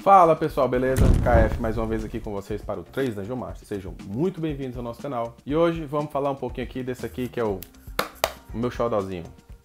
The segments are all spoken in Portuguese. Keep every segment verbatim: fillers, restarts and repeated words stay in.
Fala pessoal, beleza? K F mais uma vez aqui com vocês para o três Dungeon Master. Sejam muito bem-vindos ao nosso canal. E hoje vamos falar um pouquinho aqui desse aqui que é o, o meu xodózinho.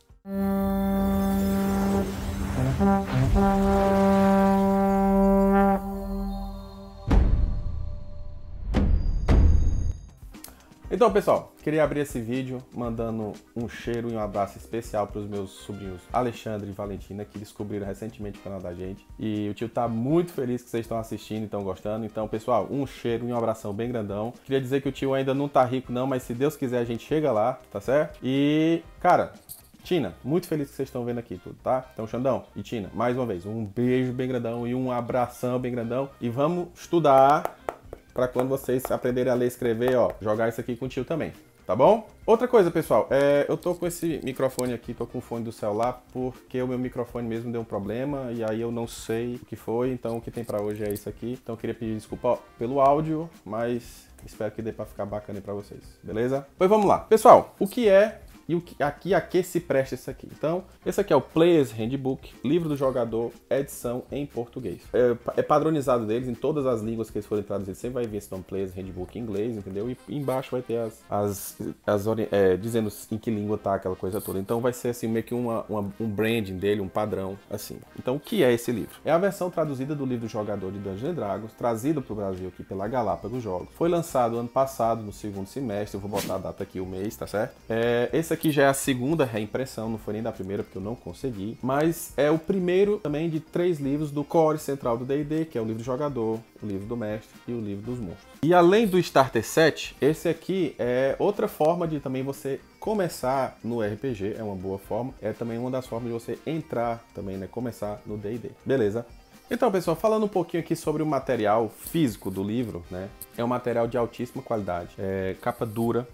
Então pessoal, queria abrir esse vídeo mandando um cheiro e um abraço especial para os meus sobrinhos Alexandre e Valentina, que descobriram recentemente o canal da gente. E o tio tá muito feliz que vocês estão assistindo e estão gostando. Então pessoal, um cheiro e um abração bem grandão. Queria dizer que o tio ainda não tá rico não, mas se Deus quiser a gente chega lá, tá certo? E cara, Tina, muito feliz que vocês estão vendo aqui tudo, tá? Então Xandão e Tina, mais uma vez, um beijo bem grandão e um abração bem grandão. E vamos estudar para quando vocês aprenderem a ler e escrever, ó, jogar isso aqui com o tio também, tá bom? Outra coisa, pessoal, é, eu tô com esse microfone aqui, tô com o fone do celular, porque o meu microfone mesmo deu um problema, e aí eu não sei o que foi, então o que tem pra hoje é isso aqui. Então eu queria pedir desculpa, ó, pelo áudio, mas espero que dê pra ficar bacana aí pra vocês, beleza? Pois vamos lá. Pessoal, o que é e o que, aqui a que se presta isso aqui? Então, esse aqui é o Player's Handbook, livro do jogador, edição em português. É, é padronizado deles em todas as línguas que eles forem traduzidos. Você vai ver esse nome Player's Handbook em inglês, entendeu? E embaixo vai ter as, as, as é, dizendo em que língua tá aquela coisa toda. Então vai ser assim meio que uma, uma, um branding dele, um padrão, assim. Então o que é esse livro? É a versão traduzida do livro do jogador de Dungeons and Dragons, trazido para o Brasil aqui pela Galápagos Jogos. Foi lançado ano passado, no segundo semestre. Eu vou botar a data aqui, o mês, tá certo? É, esse aqui já é a segunda reimpressão, não foi nem da primeira porque eu não consegui, mas é o primeiro também de três livros do core central do D e D, que é o livro do jogador, o livro do mestre e o livro dos monstros. E além do Starter Set, esse aqui é outra forma de também você começar no R P G, é uma boa forma, é também uma das formas de você entrar também, né, começar no D e D, beleza? Então, pessoal, falando um pouquinho aqui sobre o material físico do livro, né, é um material de altíssima qualidade, é capa dura,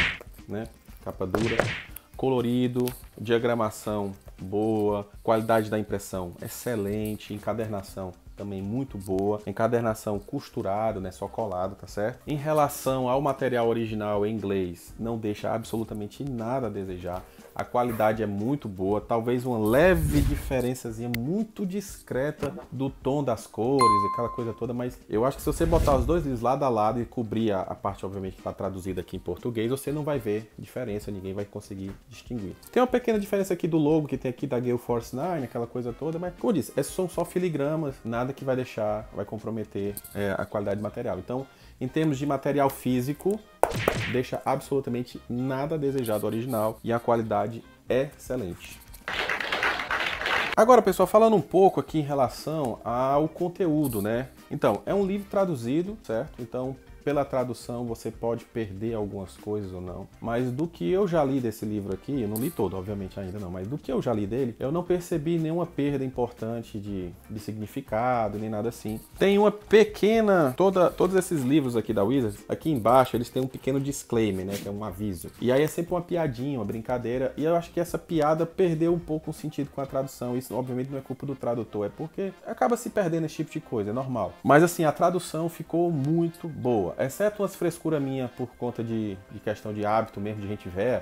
né, capa dura, colorido, diagramação boa, qualidade da impressão excelente, encadernação também muito boa, encadernação costurado, né, só colado, tá certo? Em relação ao material original em inglês, não deixa absolutamente nada a desejar. A qualidade é muito boa, talvez uma leve diferençazinha muito discreta do tom das cores, aquela coisa toda, mas eu acho que se você botar os dois livros lado a lado e cobrir a, a parte, obviamente, que está traduzida aqui em português, você não vai ver diferença, ninguém vai conseguir distinguir. Tem uma pequena diferença aqui do logo que tem aqui da Gale Force nove, aquela coisa toda, mas, como eu disse, são só filigramas, nada que vai deixar, vai comprometer é, a qualidade do material. Então, em termos de material físico, deixa absolutamente nada a desejar do original e a qualidade é excelente. Agora, pessoal, falando um pouco aqui em relação ao conteúdo, né? Então, é um livro traduzido, certo? Então, pela tradução você pode perder algumas coisas ou não, mas do que eu já li desse livro aqui, eu não li todo, obviamente ainda não, mas do que eu já li dele, eu não percebi nenhuma perda importante de, de significado, nem nada assim. Tem uma pequena, toda, todos esses livros aqui da Wizards, aqui embaixo eles têm um pequeno disclaimer, né, que é um aviso, e aí é sempre uma piadinha, uma brincadeira, e eu acho que essa piada perdeu um pouco o sentido com a tradução. Isso obviamente não é culpa do tradutor, é porque acaba se perdendo esse tipo de coisa, é normal. Mas assim, a tradução ficou muito boa, exceto umas frescuras minhas por conta de, de questão de hábito mesmo, de gente velha.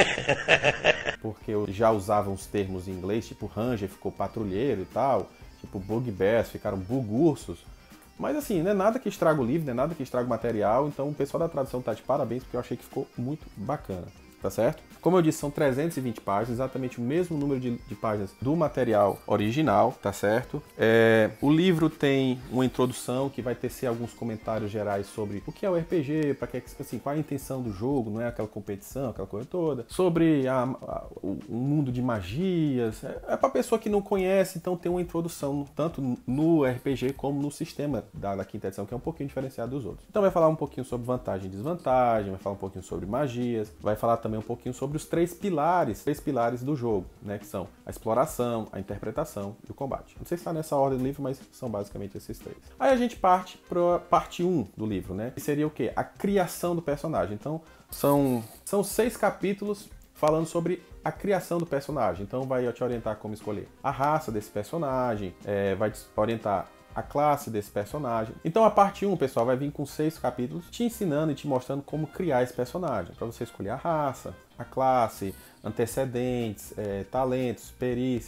Porque eu já usava uns termos em inglês, tipo Ranger ficou patrulheiro e tal, tipo Bugbears ficaram bugursos. Mas assim, não é nada que estraga o livro, não é nada que estraga o material, então o pessoal da tradução tá de parabéns, porque eu achei que ficou muito bacana, tá certo? Como eu disse, são trezentas e vinte páginas, exatamente o mesmo número de, de páginas do material original, tá certo? É, o livro tem uma introdução que vai tecer alguns comentários gerais sobre o que é o R P G, para que, assim, qual é a intenção do jogo, não é aquela competição, aquela coisa toda. Sobre a, a, o mundo de magias, é, é para pessoa que não conhece, então tem uma introdução tanto no R P G como no sistema da, da quinta edição, que é um pouquinho diferenciado dos outros. Então vai falar um pouquinho sobre vantagem e desvantagem, vai falar um pouquinho sobre magias, vai falar também um pouquinho sobre sobre os três pilares, três pilares do jogo, né, que são a exploração, a interpretação e o combate. Não sei se está nessa ordem do livro, mas são basicamente esses três. Aí a gente parte para a parte um do livro, né, que seria o quê? A criação do personagem. Então, são, são seis capítulos falando sobre a criação do personagem. Então, vai te orientar como escolher a raça desse personagem, é, vai te orientar a classe desse personagem. Então a parte um, pessoal, vai vir com seis capítulos te ensinando e te mostrando como criar esse personagem, para você escolher a raça, a classe, antecedentes, é, talentos, perícias,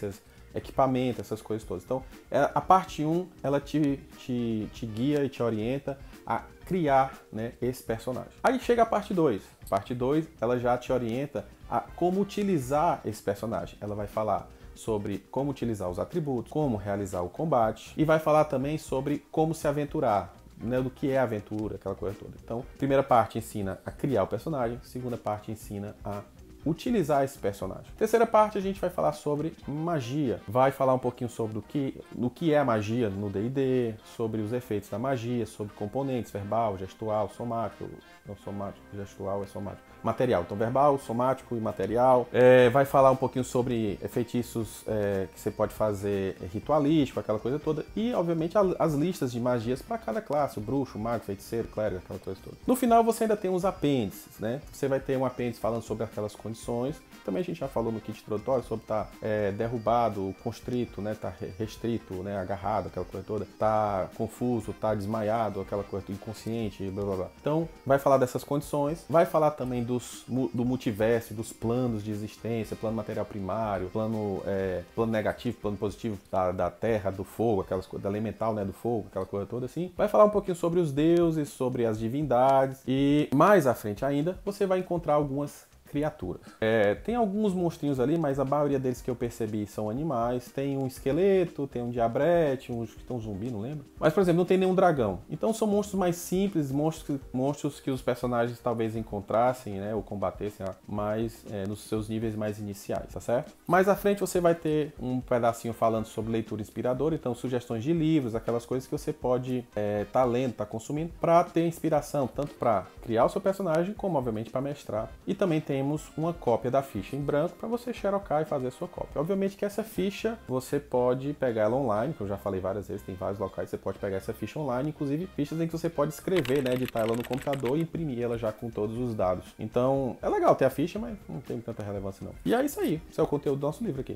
equipamento, essas coisas todas. Então, a parte um, ela te, te, te guia e te orienta a criar, né, esse personagem. Aí chega a parte dois. Parte dois, ela já te orienta a como utilizar esse personagem. Ela vai falar sobre como utilizar os atributos, como realizar o combate e vai falar também sobre como se aventurar, né, do que é aventura, aquela coisa toda. Então, primeira parte ensina a criar o personagem, segunda parte ensina a utilizar esse personagem. Terceira parte a gente vai falar sobre magia. Vai falar um pouquinho sobre o que, o que é a magia no D e D, sobre os efeitos da magia, sobre componentes, verbal, gestual, somático, não somático, gestual é somático. Material, então verbal, somático e material. É, vai falar um pouquinho sobre feitiços é, que você pode fazer ritualístico, aquela coisa toda. E, obviamente, as listas de magias para cada classe, o bruxo, o mago, o feiticeiro, clérigo, aquela coisa toda. No final, você ainda tem uns apêndices, né? Você vai ter um apêndice falando sobre aquelas condições. Também a gente já falou no kit introdutório sobre estar tá, é, derrubado, constrito, né? Tá restrito, né? Agarrado, aquela coisa toda. Tá confuso, tá desmaiado, aquela coisa inconsciente, blá blá blá. Então, vai falar dessas condições. Vai falar também dos, do multiverso, dos planos de existência, plano material primário, plano, é, plano negativo, plano positivo da, da terra, do fogo, aquelas coisas, da elemental, né? Do fogo, aquela coisa toda assim. Vai falar um pouquinho sobre os deuses, sobre as divindades. E mais à frente ainda, você vai encontrar algumas criaturas. É, tem alguns monstrinhos ali, mas a maioria deles que eu percebi são animais. Tem um esqueleto, tem um diabrete, uns que estão zumbi, não lembro. Mas, por exemplo, não tem nenhum dragão. Então são monstros mais simples, monstros, monstros que os personagens talvez encontrassem, né, ou combatessem, mas é, nos seus níveis mais iniciais, tá certo? Mais à frente você vai ter um pedacinho falando sobre leitura inspiradora, então sugestões de livros, aquelas coisas que você pode é, tá lendo, tá consumindo, para ter inspiração, tanto para criar o seu personagem, como obviamente para mestrar. E também tem temos uma cópia da ficha em branco para você xerocar e fazer a sua cópia. Obviamente que essa ficha você pode pegar ela online, que eu já falei várias vezes, tem vários locais que você pode pegar essa ficha online, inclusive fichas em que você pode escrever, né, editar ela no computador e imprimir ela já com todos os dados. Então, é legal ter a ficha, mas não tem tanta relevância não. E é isso aí, esse é o conteúdo do nosso livro aqui.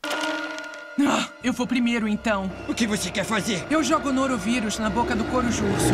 Ah, eu vou primeiro então. O que você quer fazer? Eu jogo Norovírus na boca do Corujurso.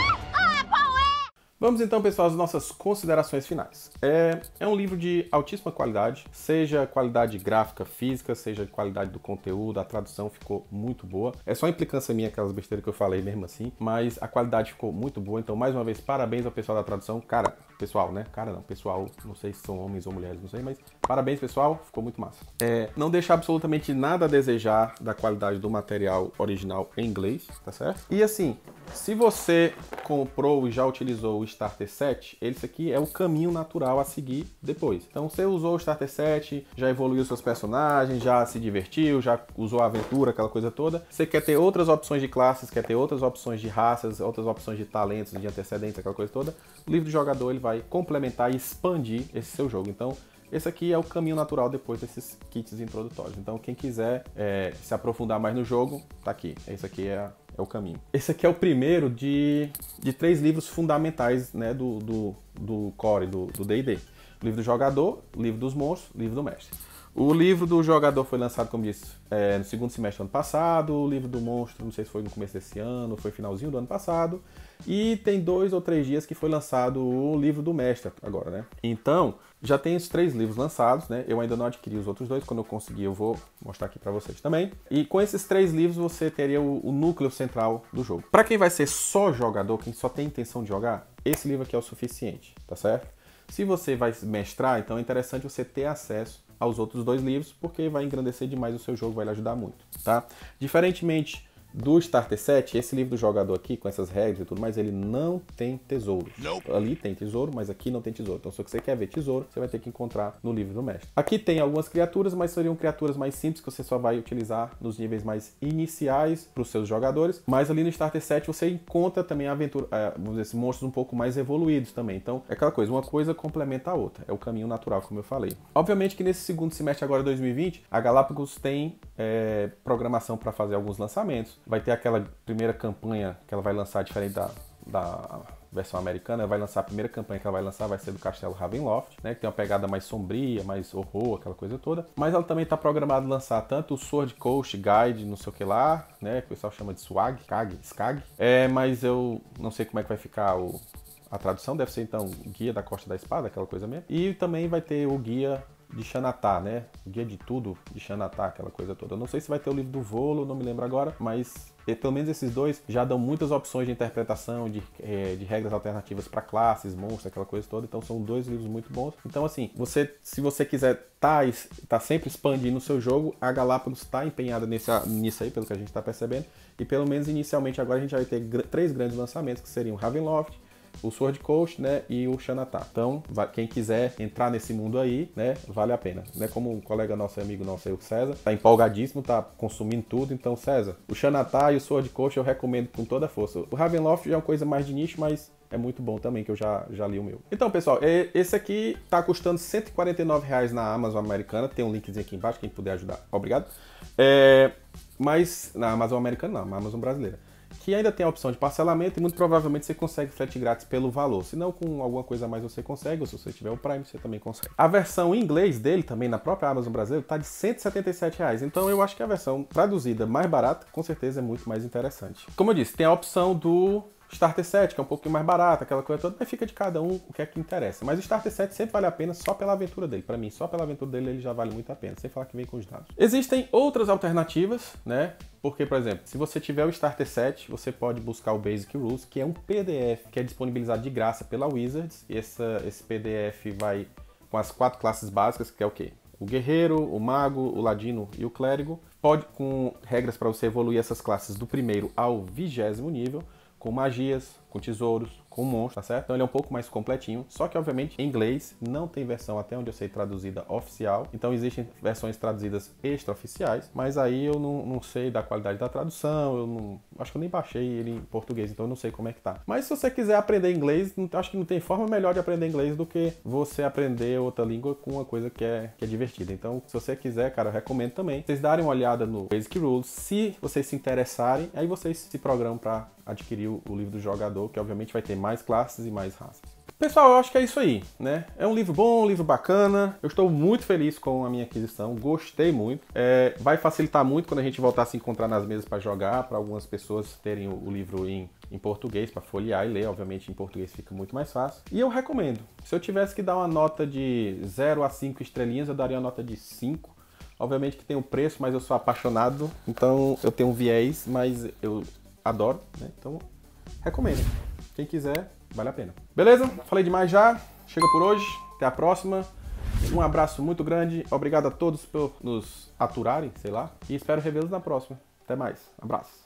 Vamos então, pessoal, às nossas considerações finais. É, é um livro de altíssima qualidade, seja qualidade gráfica, física, seja qualidade do conteúdo, a tradução ficou muito boa. É só implicância minha, aquelas besteiras que eu falei mesmo assim, mas a qualidade ficou muito boa. Então, mais uma vez, parabéns ao pessoal da tradução. Cara, pessoal, né? Cara não, pessoal, não sei se são homens ou mulheres, não sei, mas parabéns, pessoal, ficou muito massa. É, não deixa absolutamente nada a desejar da qualidade do material original em inglês, tá certo? E assim, se você comprou e já utilizou o Starter Set, esse aqui é o caminho natural a seguir depois. Então você usou o Starter Set, já evoluiu seus personagens, já se divertiu, já usou a aventura, aquela coisa toda. Você quer ter outras opções de classes, quer ter outras opções de raças, outras opções de talentos, de antecedentes, aquela coisa toda. O livro do jogador ele vai complementar e expandir esse seu jogo. Então esse aqui é o caminho natural depois desses kits introdutórios. Então quem quiser é, se aprofundar mais no jogo, tá aqui. Esse aqui é, é o caminho. Esse aqui é o primeiro de, de três livros fundamentais, né, do, do, do core, do D e D. O livro do jogador, o livro dos monstros, o livro do mestre. O livro do jogador foi lançado, como disse, é, no segundo semestre do ano passado. O livro do monstro, não sei se foi no começo desse ano, foi finalzinho do ano passado. E tem dois ou três dias que foi lançado o livro do mestre agora, né? Então, já tem os três livros lançados, né? Eu ainda não adquiri os outros dois, quando eu conseguir eu vou mostrar aqui pra vocês também. E com esses três livros você teria o, o núcleo central do jogo. Pra quem vai ser só jogador, quem só tem intenção de jogar, esse livro aqui é o suficiente, tá certo? Se você vai mestrar, então é interessante você ter acesso aos outros dois livros, porque vai engrandecer demais o seu jogo, vai lhe ajudar muito, tá? Diferentemente do Starter Set, esse livro do jogador aqui, com essas regras e tudo mais, ele não tem tesouro. Nope. Ali tem tesouro, mas aqui não tem tesouro. Então, se você quer ver tesouro, você vai ter que encontrar no livro do mestre. Aqui tem algumas criaturas, mas seriam criaturas mais simples que você só vai utilizar nos níveis mais iniciais para os seus jogadores. Mas ali no Starter Set você encontra também a aventura, vamos dizer, monstros um pouco mais evoluídos também. Então, é aquela coisa, uma coisa complementa a outra. É o caminho natural, como eu falei. Obviamente que nesse segundo semestre agora, dois mil e vinte, a Galápagos tem é, programação para fazer alguns lançamentos. Vai ter aquela primeira campanha que ela vai lançar, diferente da, da versão americana, ela vai lançar a primeira campanha que ela vai lançar, vai ser do Castelo Ravenloft, né, que tem uma pegada mais sombria, mais horror, aquela coisa toda. Mas ela também está programada lançar tanto o Sword Coast Guide, não sei o que lá, né, que o pessoal chama de Swag, Kag, Skag. É, mas eu não sei como é que vai ficar o... a tradução, deve ser então Guia da Costa da Espada, aquela coisa mesmo. E também vai ter o Guia de Xanatá, né? O guia de tudo de Xanatá, aquela coisa toda. Eu não sei se vai ter o livro do Volo, não me lembro agora, mas pelo menos esses dois já dão muitas opções de interpretação, de, é, de regras alternativas para classes, monstros, aquela coisa toda. Então são dois livros muito bons. Então assim, você, se você quiser tá, tá sempre expandindo o seu jogo, a Galápagos está empenhada nesse, nisso aí, pelo que a gente está percebendo. E pelo menos inicialmente agora a gente vai ter gr três grandes lançamentos, que seriam Ravenloft, o Sword Coast, né, e o Xanatá. Então, quem quiser entrar nesse mundo aí, né, vale a pena. Né, como um colega nosso, amigo nosso aí, o César, tá empolgadíssimo, tá consumindo tudo. Então, César, o Xanatá e o Sword Coast eu recomendo com toda a força. O Ravenloft já é uma coisa mais de nicho, mas é muito bom também, que eu já, já li o meu. Então, pessoal, esse aqui tá custando cento e quarenta e nove reais na Amazon americana. Tem um linkzinho aqui embaixo, quem puder ajudar. Obrigado. É, mas na Amazon americana não, na Amazon brasileira. Que ainda tem a opção de parcelamento e muito provavelmente você consegue frete grátis pelo valor. Se não, com alguma coisa a mais você consegue, ou se você tiver o Prime, você também consegue. A versão em inglês dele, também na própria Amazon brasileira, tá de cento e setenta e sete reais. Então eu acho que a versão traduzida mais barata, com certeza é muito mais interessante. Como eu disse, tem a opção do Starter Set, que é um pouquinho mais barato, aquela coisa toda, mas fica de cada um o que é que interessa. Mas o Starter Set sempre vale a pena só pela aventura dele. Pra mim, só pela aventura dele ele já vale muito a pena, sem falar que vem com os dados. Existem outras alternativas, né? Porque, por exemplo, se você tiver o Starter Set, você pode buscar o Basic Rules, que é um P D F que é disponibilizado de graça pela Wizards. Essa, esse P D F vai com as quatro classes básicas, que é o quê? O Guerreiro, o Mago, o Ladino e o Clérigo. Pode, com regras para você evoluir essas classes do primeiro ao vigésimo nível, com magias, com tesouros, com monstros, tá certo? Então ele é um pouco mais completinho, só que obviamente em inglês não tem versão, até onde eu sei, traduzida oficial. Então existem versões traduzidas extraoficiais, mas aí eu não, não sei da qualidade da tradução, eu não, acho que eu nem baixei ele em português, então eu não sei como é que tá. Mas se você quiser aprender inglês, não, acho que não tem forma melhor de aprender inglês do que você aprender outra língua com uma coisa que é, que é divertida. Então se você quiser, cara, eu recomendo também vocês darem uma olhada no Basic Rules. Se vocês se interessarem, aí vocês se programam para adquirir o, o livro do jogador, que obviamente vai ter mais classes e mais raças. Pessoal, eu acho que é isso aí, né? É um livro bom, um livro bacana. Eu estou muito feliz com a minha aquisição, gostei muito. É, vai facilitar muito quando a gente voltar a se encontrar nas mesas para jogar, para algumas pessoas terem o, o livro em, em português, para folhear e ler. Obviamente em português fica muito mais fácil. E eu recomendo. Se eu tivesse que dar uma nota de zero a cinco estrelinhas, eu daria uma nota de cinco. Obviamente que tem o preço, mas eu sou apaixonado, então eu tenho um viés, mas eu adoro, né? Então recomendo. Quem quiser, vale a pena. Beleza? Falei demais já. Chega por hoje. Até a próxima. Um abraço muito grande. Obrigado a todos por nos aturarem, sei lá. E espero revê-los na próxima. Até mais. Abraço.